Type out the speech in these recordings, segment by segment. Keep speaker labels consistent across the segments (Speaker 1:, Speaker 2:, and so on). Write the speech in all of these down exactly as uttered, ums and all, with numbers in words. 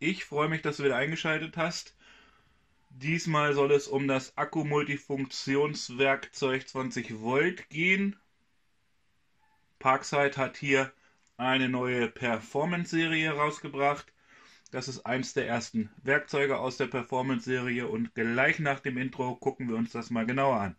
Speaker 1: Ich freue mich, dass du wieder eingeschaltet hast. Diesmal soll es um das Akku-Multifunktionswerkzeug zwanzig Volt gehen. Parkside hat hier eine neue Performance-Serie rausgebracht. Das ist eins der ersten Werkzeuge aus der Performance-Serie und gleich nach dem Intro gucken wir uns das mal genauer an.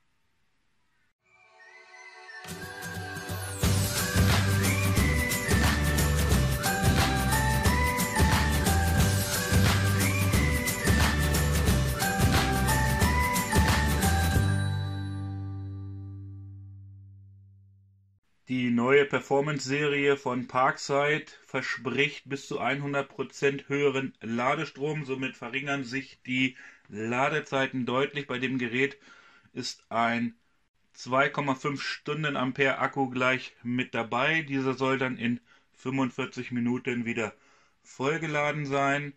Speaker 1: Die neue Performance-Serie von Parkside verspricht bis zu hundert Prozent höheren Ladestrom, somit verringern sich die Ladezeiten deutlich. Bei dem Gerät ist ein zwei Komma fünf Stundenampere Akku gleich mit dabei. Dieser soll dann in fünfundvierzig Minuten wieder vollgeladen sein.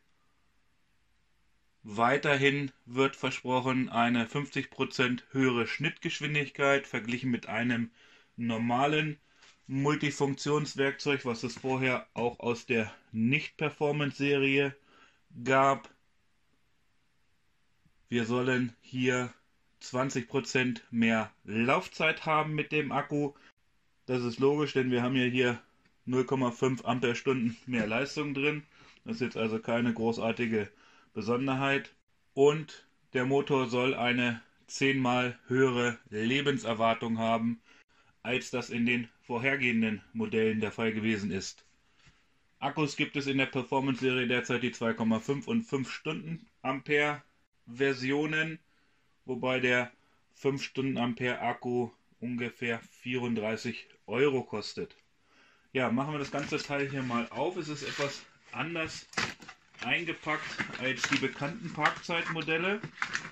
Speaker 1: Weiterhin wird versprochen eine fünfzig Prozent höhere Schnittgeschwindigkeit verglichen mit einem normalen Multifunktionswerkzeug, was es vorher auch aus der Nicht-Performance-Serie gab. Wir sollen hier zwanzig Prozent mehr Laufzeit haben mit dem Akku. Das ist logisch, denn wir haben ja hier null Komma fünf Ampere-Stunden mehr Leistung drin. Das ist jetzt also keine großartige Besonderheit. Und der Motor soll eine zehnmal höhere Lebenserwartung haben, als das in den vorhergehenden Modellen der Fall gewesen ist. Akkus gibt es in der Performance-Serie derzeit die zwei Komma fünf und fünf Stundenampere Versionen, wobei der fünf Stundenampere Akku ungefähr vierunddreißig Euro kostet. Ja, machen wir das ganze Teil hier mal auf. Es ist etwas anders eingepackt als die bekannten Parkside-Modelle.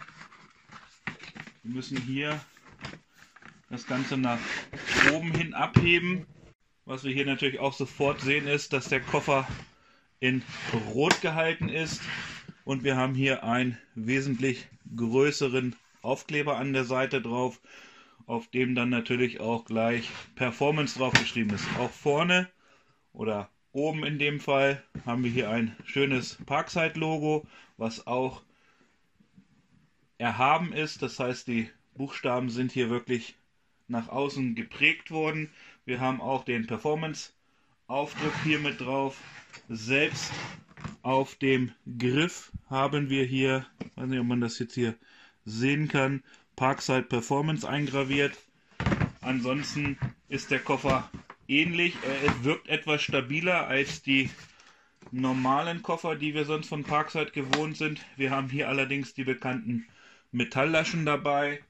Speaker 1: Wir müssen hier das Ganze nach oben hin abheben. Was wir hier natürlich auch sofort sehen ist, dass der Koffer in Rot gehalten ist und wir haben hier einen wesentlich größeren Aufkleber an der Seite drauf, auf dem dann natürlich auch gleich Performance draufgeschrieben ist. Auch vorne oder oben in dem Fall haben wir hier ein schönes Parkside-Logo, was auch erhaben ist. Das heißt, die Buchstaben sind hier wirklich nach außen geprägt worden. Wir haben auch den Performance-Aufdruck hier mit drauf. Selbst auf dem Griff haben wir hier, ich weiß nicht, ob man das jetzt hier sehen kann, Parkside Performance eingraviert. Ansonsten ist der Koffer ähnlich. Er wirkt etwas stabiler als die normalen Koffer, die wir sonst von Parkside gewohnt sind. Wir haben hier allerdings die bekannten Metalllaschen dabei.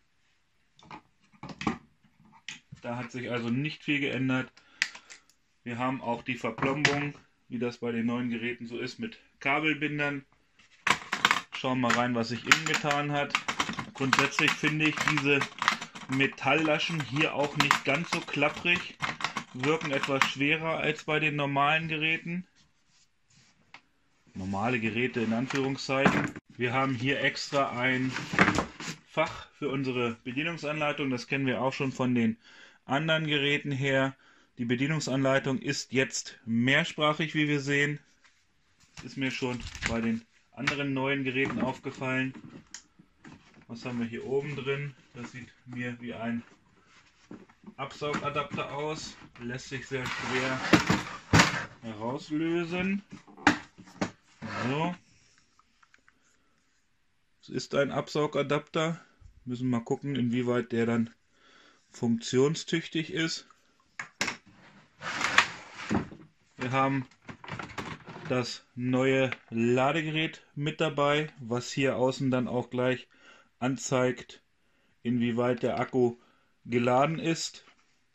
Speaker 1: Da hat sich also nicht viel geändert. Wir haben auch die Verplombung, wie das bei den neuen Geräten so ist, mit Kabelbindern. Schauen wir mal rein, was sich innen getan hat. Grundsätzlich finde ich diese Metalllaschen hier auch nicht ganz so klapprig, wirken etwas schwerer als bei den normalen Geräten. Normale Geräte in Anführungszeichen. Wir haben hier extra ein Fach für unsere Bedienungsanleitung. Das kennen wir auch schon von den anderen Geräten her. Die Bedienungsanleitung ist jetzt mehrsprachig, wie wir sehen. Ist mir schon bei den anderen neuen Geräten aufgefallen. Was haben wir hier oben drin? Das sieht mir wie ein Absaugadapter aus. Lässt sich sehr schwer herauslösen. So. Es ist ein Absaugadapter. Müssen wir mal gucken, inwieweit der dann funktionstüchtig ist. Wir haben das neue Ladegerät mit dabei, was hier außen dann auch gleich anzeigt, inwieweit der Akku geladen ist.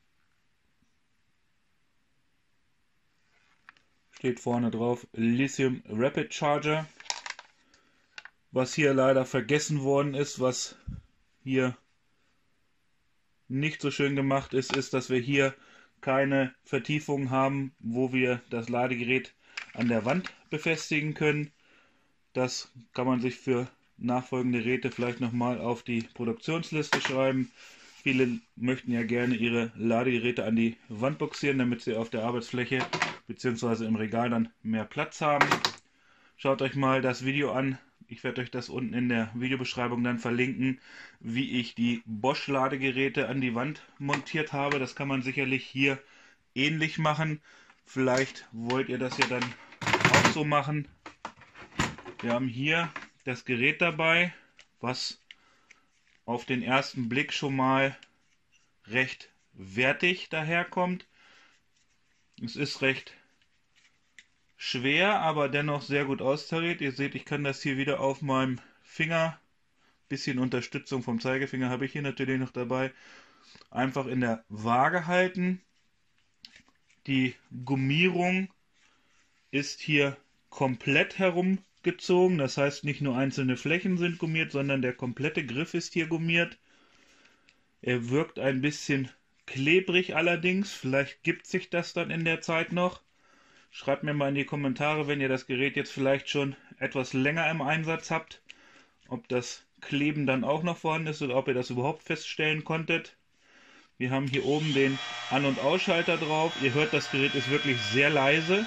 Speaker 1: Steht vorne drauf Lithium Rapid Charger. Was hier leider vergessen worden ist, was hier nicht so schön gemacht ist, ist, dass wir hier keine Vertiefung haben, wo wir das Ladegerät an der Wand befestigen können. Das kann man sich für nachfolgende Geräte vielleicht nochmal auf die Produktionsliste schreiben. Viele möchten ja gerne ihre Ladegeräte an die Wand boxieren, damit sie auf der Arbeitsfläche bzw. im Regal dann mehr Platz haben. Schaut euch mal das Video an. Ich werde euch das unten in der Videobeschreibung dann verlinken, wie ich die Bosch-Ladegeräte an die Wand montiert habe. Das kann man sicherlich hier ähnlich machen. Vielleicht wollt ihr das ja dann auch so machen. Wir haben hier das Gerät dabei, was auf den ersten Blick schon mal recht wertig daherkommt. Es ist recht schwer, aber dennoch sehr gut austariert. Ihr seht, ich kann das hier wieder auf meinem Finger, bisschen Unterstützung vom Zeigefinger habe ich hier natürlich noch dabei, einfach in der Waage halten. Die Gummierung ist hier komplett herumgezogen, das heißt nicht nur einzelne Flächen sind gummiert, sondern der komplette Griff ist hier gummiert. Er wirkt ein bisschen klebrig allerdings, vielleicht gibt sich das dann in der Zeit noch. Schreibt mir mal in die Kommentare, wenn ihr das Gerät jetzt vielleicht schon etwas länger im Einsatz habt, ob das Kleben dann auch noch vorhanden ist oder ob ihr das überhaupt feststellen konntet. Wir haben hier oben den An- und Ausschalter drauf. Ihr hört, das Gerät ist wirklich sehr leise.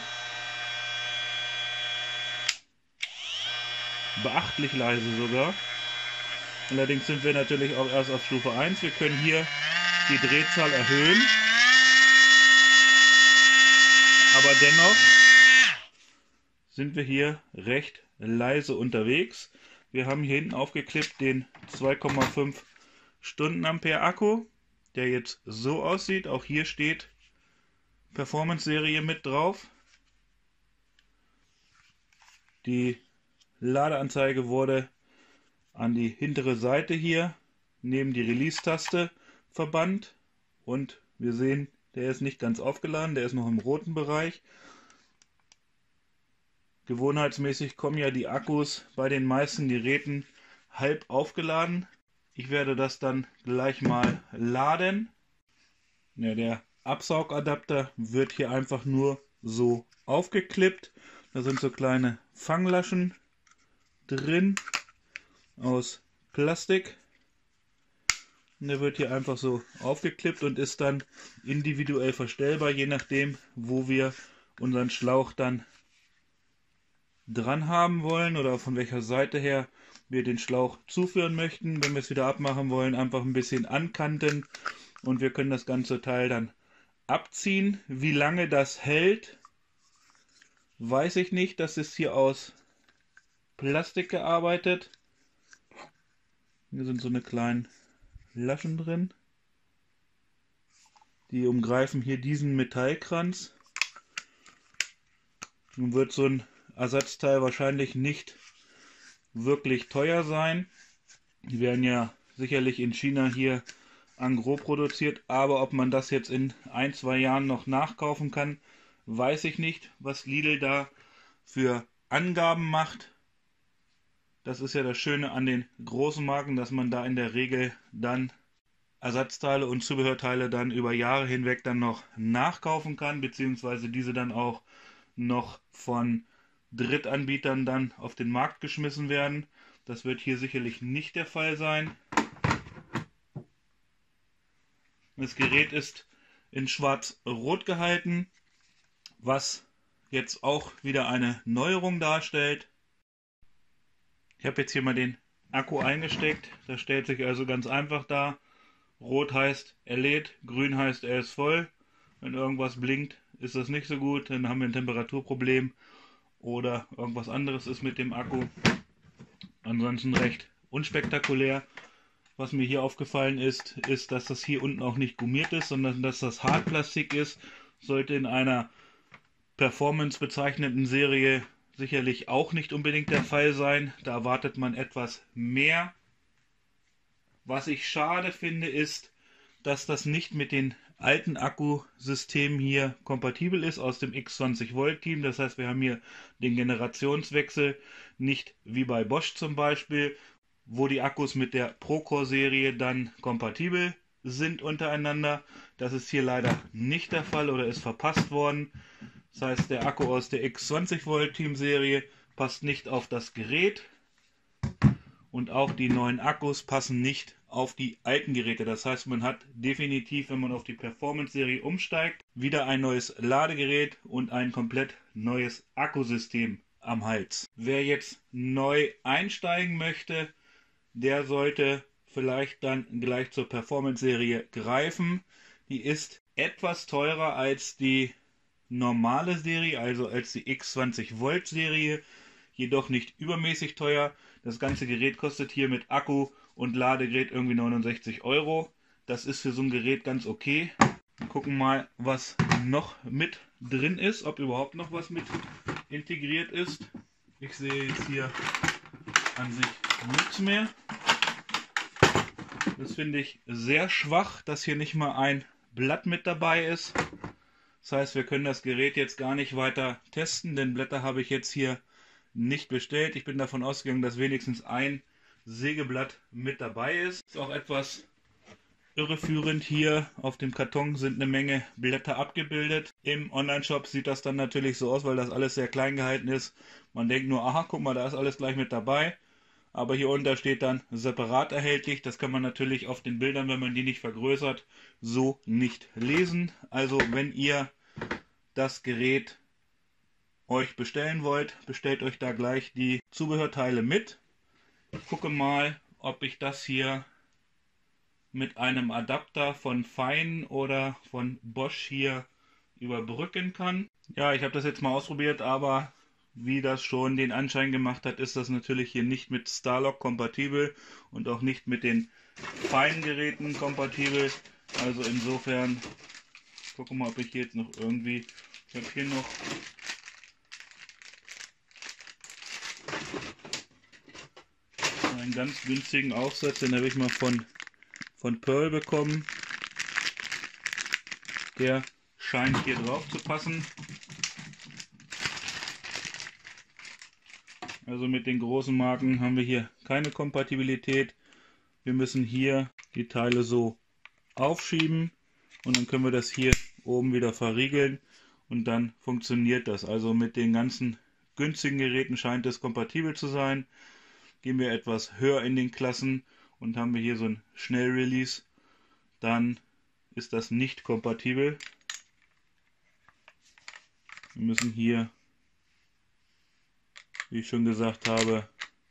Speaker 1: Beachtlich leise sogar. Allerdings sind wir natürlich auch erst auf Stufe eins. Wir können hier die Drehzahl erhöhen. Aber dennoch sind wir hier recht leise unterwegs. Wir haben hier hinten aufgeklippt den zwei Komma fünf Stundenampere Akku, der jetzt so aussieht. Auch hier steht Performance-Serie mit drauf. Die Ladeanzeige wurde an die hintere Seite hier neben die Release-Taste verbannt. Und wir sehen, der ist nicht ganz aufgeladen, der ist noch im roten Bereich. Gewohnheitsmäßig kommen ja die Akkus bei den meisten Geräten halb aufgeladen. Ich werde das dann gleich mal laden. Ja, der Absaugadapter wird hier einfach nur so aufgeklippt. Da sind so kleine Fanglaschen drin aus Plastik. Und der wird hier einfach so aufgeklippt und ist dann individuell verstellbar, je nachdem, wo wir unseren Schlauch dann dran haben wollen oder von welcher Seite her wir den Schlauch zuführen möchten. Wenn wir es wieder abmachen wollen, einfach ein bisschen ankanten und wir können das ganze Teil dann abziehen. Wie lange das hält, weiß ich nicht. Das ist hier aus Plastik gearbeitet. Hier sind so eine kleinen Laschen drin. Die umgreifen hier diesen Metallkranz. Nun wird so ein Ersatzteil wahrscheinlich nicht wirklich teuer sein. Die werden ja sicherlich in China hier en gros produziert, aber ob man das jetzt in ein, zwei Jahren noch nachkaufen kann, weiß ich nicht, was Lidl da für Angaben macht. Das ist ja das Schöne an den großen Marken, dass man da in der Regel dann Ersatzteile und Zubehörteile dann über Jahre hinweg dann noch nachkaufen kann, beziehungsweise diese dann auch noch von Drittanbietern dann auf den Markt geschmissen werden. Das wird hier sicherlich nicht der Fall sein. Das Gerät ist in schwarz-rot gehalten, was jetzt auch wieder eine Neuerung darstellt. Ich habe jetzt hier mal den Akku eingesteckt. Das stellt sich also ganz einfach dar. Rot heißt, er lädt, grün heißt, er ist voll. Wenn irgendwas blinkt, ist das nicht so gut, dann haben wir ein Temperaturproblem oder irgendwas anderes ist mit dem Akku. Ansonsten recht unspektakulär. Was mir hier aufgefallen ist, ist, dass das hier unten auch nicht gummiert ist, sondern dass das Hartplastik ist. Sollte in einer Performance bezeichneten Serie sicherlich auch nicht unbedingt der Fall sein. Da erwartet man etwas mehr. Was ich schade finde, ist, dass das nicht mit den alten Akkusystemen hier kompatibel ist aus dem X zwanzig Volt Team. Das heißt, wir haben hier den Generationswechsel, nicht wie bei Bosch zum Beispiel, wo die Akkus mit der Procore Serie dann kompatibel sind untereinander. Das ist hier leider nicht der Fall oder ist verpasst worden. Das heißt, der Akku aus der X zwanzig Volt Team Serie passt nicht auf das Gerät und auch die neuen Akkus passen nicht auf die alten Geräte. Das heißt, man hat definitiv, wenn man auf die Performance Serie umsteigt, wieder ein neues Ladegerät und ein komplett neues Akkusystem am Hals. Wer jetzt neu einsteigen möchte, der sollte vielleicht dann gleich zur Performance-Serie greifen. Die ist etwas teurer als die normale Serie, also als die X zwanzig Volt Serie, jedoch nicht übermäßig teuer. Das ganze Gerät kostet hier mit Akku und Ladegerät irgendwie neunundsechzig Euro. Das ist für so ein Gerät ganz okay. Wir gucken mal, was noch mit drin ist, ob überhaupt noch was mit integriert ist. Ich sehe jetzt hier an sich nichts mehr. Das finde ich sehr schwach, dass hier nicht mal ein Blatt mit dabei ist. Das heißt, wir können das Gerät jetzt gar nicht weiter testen, denn Blätter habe ich jetzt hier nicht bestellt. Ich bin davon ausgegangen, dass wenigstens ein Sägeblatt mit dabei ist. Ist auch etwas irreführend. Hier auf dem Karton sind eine Menge Blätter abgebildet. Im Online-Shop sieht das dann natürlich so aus, weil das alles sehr klein gehalten ist. Man denkt nur, aha, guck mal, da ist alles gleich mit dabei. Aber hier unter steht dann separat erhältlich. Das kann man natürlich auf den Bildern, wenn man die nicht vergrößert, so nicht lesen. Also wenn ihr das Gerät euch bestellen wollt, bestellt euch da gleich die Zubehörteile mit. Ich gucke mal, ob ich das hier mit einem Adapter von Fein oder von Bosch hier überbrücken kann. Ja, ich habe das jetzt mal ausprobiert, aber wie das schon den Anschein gemacht hat, ist das natürlich hier nicht mit Starlock kompatibel und auch nicht mit den feinen Geräten kompatibel. Also insofern, ich gucke mal, ob ich hier jetzt noch irgendwie, ich habe hier noch einen ganz günstigen Aufsatz, den habe ich mal von, von Pearl bekommen. Der scheint hier drauf zu passen. Also mit den großen Marken haben wir hier keine Kompatibilität. Wir müssen hier die Teile so aufschieben und dann können wir das hier oben wieder verriegeln und dann funktioniert das. Also mit den ganzen günstigen Geräten scheint es kompatibel zu sein. Gehen wir etwas höher in den Klassen und haben wir hier so ein Schnellrelease, dann ist das nicht kompatibel. Wir müssen hier, wie ich schon gesagt habe,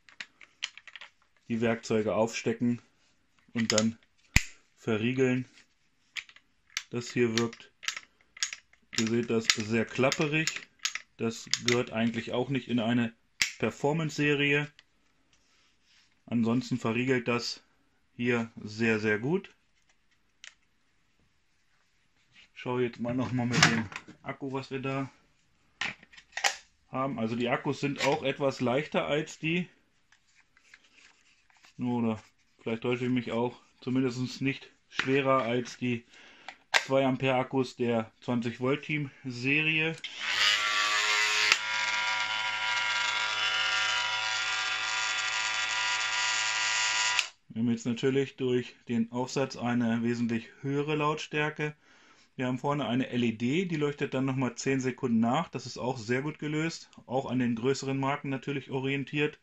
Speaker 1: die Werkzeuge aufstecken und dann verriegeln. Das hier wirkt, ihr seht das, sehr klapperig. Das gehört eigentlich auch nicht in eine Performance-Serie. Ansonsten verriegelt das hier sehr, sehr gut. Ich schaue jetzt mal nochmal mit dem Akku, was wir da haben. Also die Akkus sind auch etwas leichter als die. Oder vielleicht täusche ich mich auch. Zumindest nicht schwerer als die zwei Ampere Akkus der zwanzig Volt Team Serie. Wir haben jetzt natürlich durch den Aufsatz eine wesentlich höhere Lautstärke. Wir haben vorne eine L E D, die leuchtet dann nochmal zehn Sekunden nach. Das ist auch sehr gut gelöst, auch an den größeren Marken natürlich orientiert.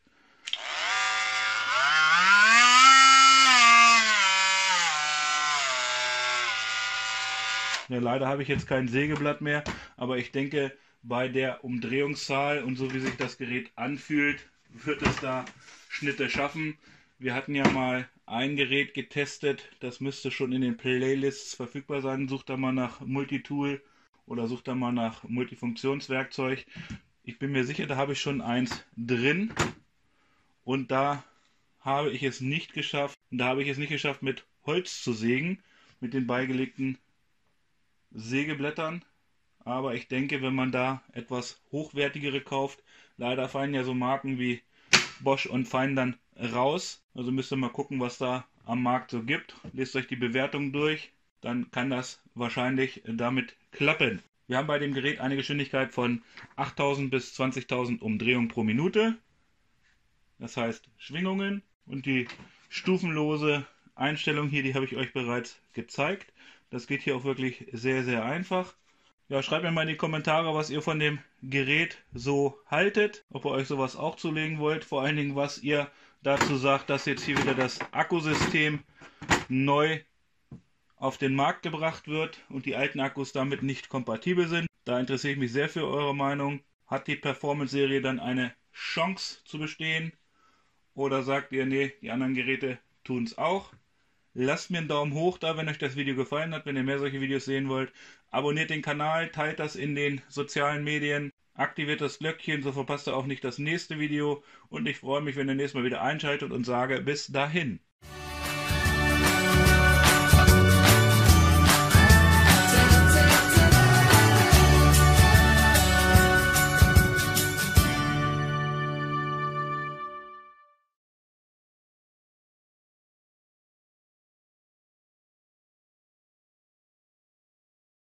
Speaker 1: Ja, leider habe ich jetzt kein Sägeblatt mehr, aber ich denke, bei der Umdrehungszahl und so wie sich das Gerät anfühlt, wird es da Schnitte schaffen. Wir hatten ja mal ein Gerät getestet, das müsste schon in den Playlists verfügbar sein. Sucht da mal nach Multitool oder sucht da mal nach Multifunktionswerkzeug. Ich bin mir sicher, da habe ich schon eins drin und da habe ich es nicht geschafft. Und da habe ich es nicht geschafft, mit Holz zu sägen, mit den beigelegten Sägeblättern. Aber ich denke, wenn man da etwas hochwertigere kauft, leider fallen ja so Marken wie Bosch und Fein dann raus. Also müsst ihr mal gucken, was da am Markt so gibt. Lest euch die Bewertung durch, dann kann das wahrscheinlich damit klappen. Wir haben bei dem Gerät eine Geschwindigkeit von achttausend bis zwanzigtausend Umdrehungen pro Minute. Das heißt Schwingungen und die stufenlose Einstellung hier, die habe ich euch bereits gezeigt. Das geht hier auch wirklich sehr, sehr einfach. Ja, schreibt mir mal in die Kommentare, was ihr von dem Gerät so haltet. Ob ihr euch sowas auch zulegen wollt. Vor allen Dingen, was ihr dazu sagt, dass jetzt hier wieder das Akkusystem neu auf den Markt gebracht wird und die alten Akkus damit nicht kompatibel sind. Da interessiere ich mich sehr für eure Meinung. Hat die Performance-Serie dann eine Chance zu bestehen? Oder sagt ihr, nee, die anderen Geräte tun es auch? Lasst mir einen Daumen hoch da, wenn euch das Video gefallen hat, wenn ihr mehr solche Videos sehen wollt. Abonniert den Kanal, teilt das in den sozialen Medien, aktiviert das Glöckchen, so verpasst ihr auch nicht das nächste Video. Und ich freue mich, wenn ihr nächstes Mal wieder einschaltet und sage bis dahin.